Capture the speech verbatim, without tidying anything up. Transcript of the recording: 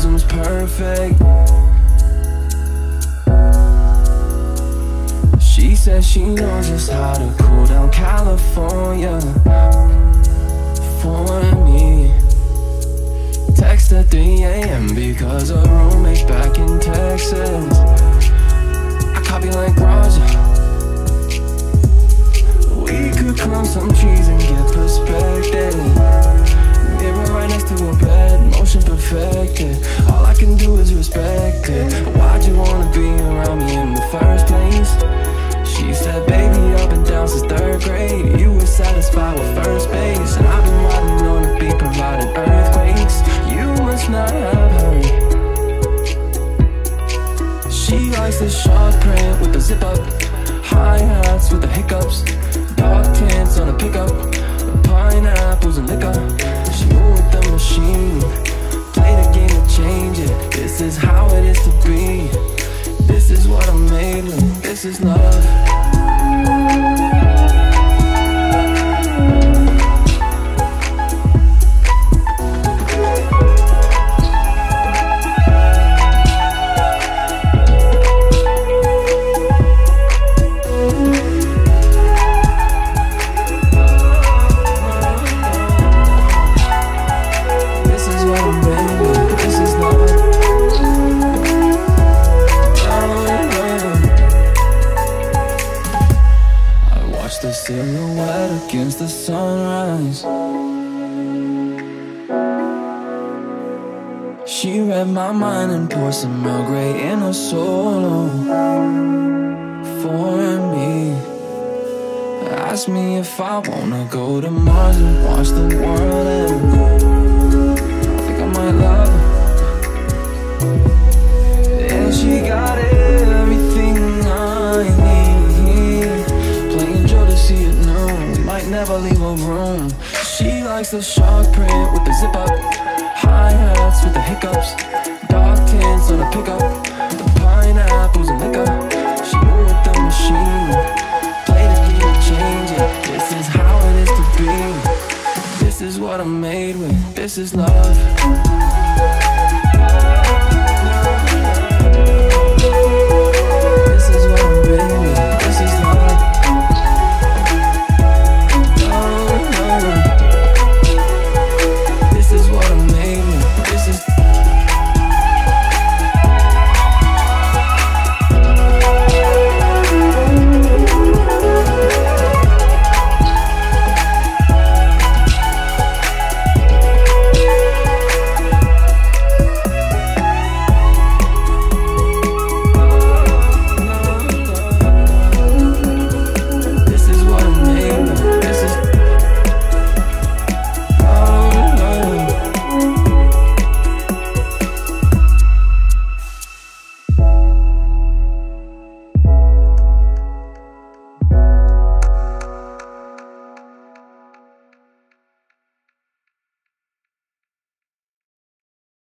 mannerisms perfect. She says she knows just how to cool down California for me. Text at three A M because her roommate's back in Texas. I copy like Roger. We could climb some trees and get perspective. Mirror right next to her bed, motion perfected. All I can do is respect it. Why'd you wanna be around me in the first place? She said, baby, I've been down since third grade. You were satisfied with first base, and I've been riding on a beat providing earthquakes. You must not have heard. She likes the sharp print with the zip up, hi-hats with the hiccups, dark tints on a pickup, pineapples and liquor. She moved with the machine, play the game to change it. This is how it is to be. This is what I'm made with. This is love. The silhouette against the sunrise. She read my mind and poured some Earl Grey in a solo for me. Asked me if I wanna go to Mars and watch the world end. I think I might love her. And she got everything I need. See it now, we might never leave a room. She likes the shark print with the zip up, hi-hats with the hiccups, dark tints on a pickup, the pineapples and liquor. She moved with the machine, play the game to change it. This is how it is to be. This is what I'm made with. This is love.